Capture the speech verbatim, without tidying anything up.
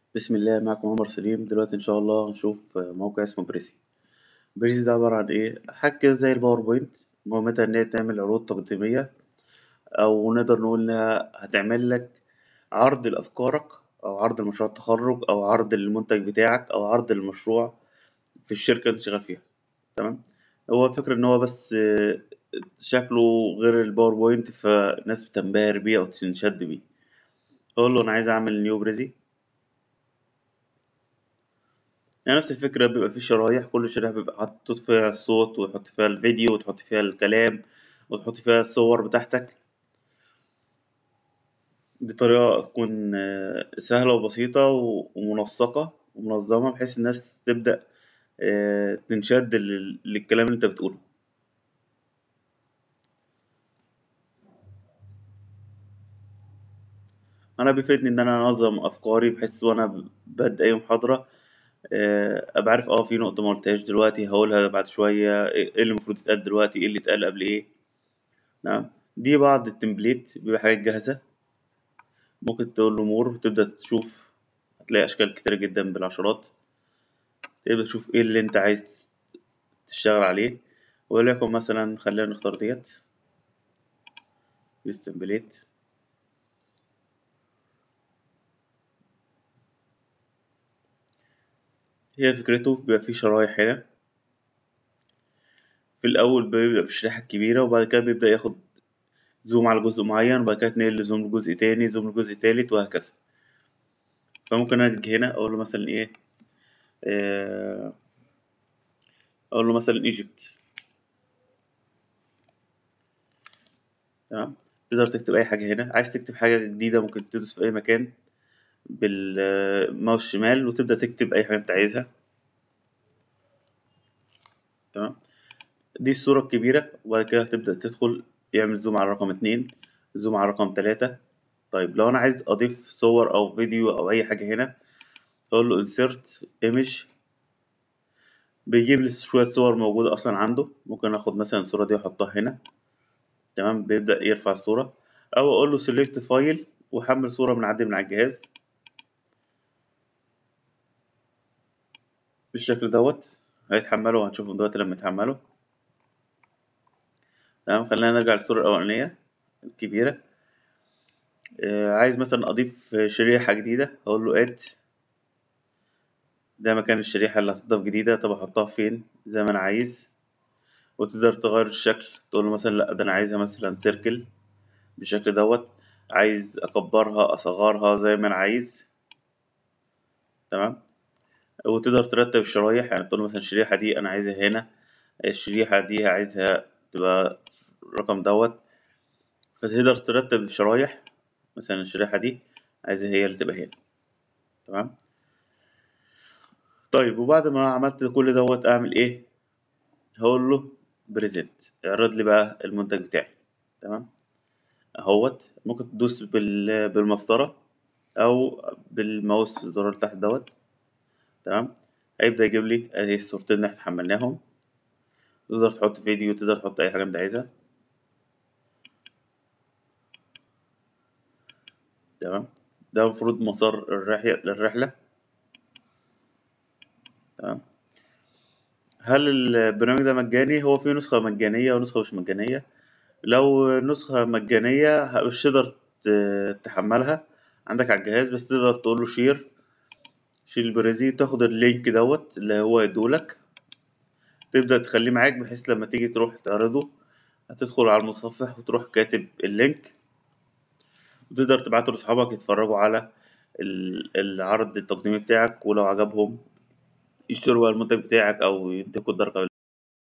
بسم الله، معكم عمر سليم. دلوقتي إن شاء الله هنشوف موقع اسمه بريسي. بريسي ده عبارة عن إيه؟ حاجة كده زي الباوربوينت، مهمتها إن هي تعمل عروض تقديمية، أو نقدر نقول إنها هتعمل لك عرض لأفكارك، أو عرض لمشروع التخرج، أو عرض للمنتج بتاعك، أو عرض للمشروع في الشركة اللي أنت شغال فيها. تمام؟ هو الفكرة إن هو بس آه، شكله غير الباوربوينت، فالناس بتنبهر بيه أو تنشد بيه. أقول له أنا عايز أعمل نيو بريسي. يعني نفس الفكرة، بيبقى فيه شرايح، كل شريحة بيبقى حاطط فيها الصوت، ويحط فيها الفيديو، وتحط فيها الكلام، وتحط فيها الصور بتاعتك. دي طريقة تكون آه، سهلة وبسيطة و- ومنسقة ومنظمة، بحيث الناس تبدأ آه، تنشد لل- للكلام اللي انت بتقوله. أنا بيفيدني إن أنا أنظم أفكاري، بحيث وأنا ب- ببدأ أي محاضرة آه، أبقى عارف اه في نقطة ما قلتهاش دلوقتي، هقولها بعد شوية. ايه اللي المفروض يتقال دلوقتي، ايه اللي اتقال قبل ايه. نعم. دي بعض التمبليت، بيبقى حاجات جاهزة. ممكن تقول له مور وتبدأ تشوف، هتلاقي أشكال كتيرة جدا بالعشرات. تبدأ تشوف إيه اللي أنت عايز تشتغل عليه. وليكن مثلا خلينا نختار ديت تمبليت. هي فكرته بيبقى فيه شرايح هنا. في الأول بيبدأ بالشريحة الكبيرة، وبعد كده بيبدأ ياخد زوم على جزء معين، وبعد كده تنقل لزوم لجزء تاني، زوم لجزء تالت، وهكذا. فممكن أجي هنا أقول له مثلا إيه، آه، أقول له مثلا إيجيبت. تمام. تقدر تكتب أي حاجة هنا. عايز تكتب حاجة جديدة، ممكن تدوس في أي مكان بالماوس شمال، وتبدأ تكتب أي حاجة أنت عايزها. تمام. دي الصورة الكبيرة، وبعد كده هتبدأ تدخل يعمل زوم على رقم اتنين، زوم على رقم تلاتة. طيب لو أنا عايز أضيف صور أو فيديو أو أي حاجة هنا، أقول له insert image. بيجيب لي شوية صور موجودة أصلا عنده. ممكن آخد مثلا الصورة دي وأحطها هنا. تمام. بيبدأ يرفع الصورة، أو أقول له select file وحمل صورة من عندي من على الجهاز بالشكل دوت. هيتحمله وهنشوفه دلوقتي لما يتحمله. تمام. خلينا نرجع للصورة الأولانية الكبيرة. آه، عايز مثلا أضيف شريحة جديدة، أقول له add. ده مكان الشريحة اللي هتضاف جديدة. طب أحطها فين زي ما أنا عايز. وتقدر تغير الشكل، تقول له مثلا لأ، ده أنا عايزها مثلا سيركل بالشكل دوت. عايز أكبرها أصغرها زي ما أنا عايز. تمام. وتقدر ترتب الشرايح، يعني تقول له مثلا الشريحة دي أنا عايزها هنا، الشريحة دي عايزها تبقى الرقم دوت. فتقدر ترتب الشرايح، مثلا الشريحة دي عايزها هي اللي تبقى هنا. تمام. طيب وبعد ما عملت كل دوت أعمل إيه؟ هقول له بريزنت، اعرض لي بقى المنتج بتاعي. تمام. اهوت. ممكن تدوس بال... بالمسطرة، او بالماوس الزرار اللي تحت دوت. تمام. هيبدأ يجيب لي اهي الصورتين اللي احنا حملناهم. تقدر تحط فيديو، تقدر تحط اي حاجة انت عايزها. تمام. ده المفروض مسار الرحلة الرحلة. تمام. هل البرنامج ده مجاني؟ هو فيه نسخة مجانية ونسخة مش مجانية. لو نسخة مجانية ه- مش تقدر ت- تحملها عندك على الجهاز، بس تقدر تقول له شير، شيل البرازيل، تاخد اللينك دوت اللي هو يدولك. تبدأ تخليه معاك، بحيث لما تيجي تروح تعرضه هتدخل على المتصفح وتروح كاتب اللينك، وتقدر تبعته لأصحابك يتفرجوا على ال- العرض التقديمي بتاعك، ولو عجبهم يشتروا المنتج بتاعك أو يديكوا الدرجة.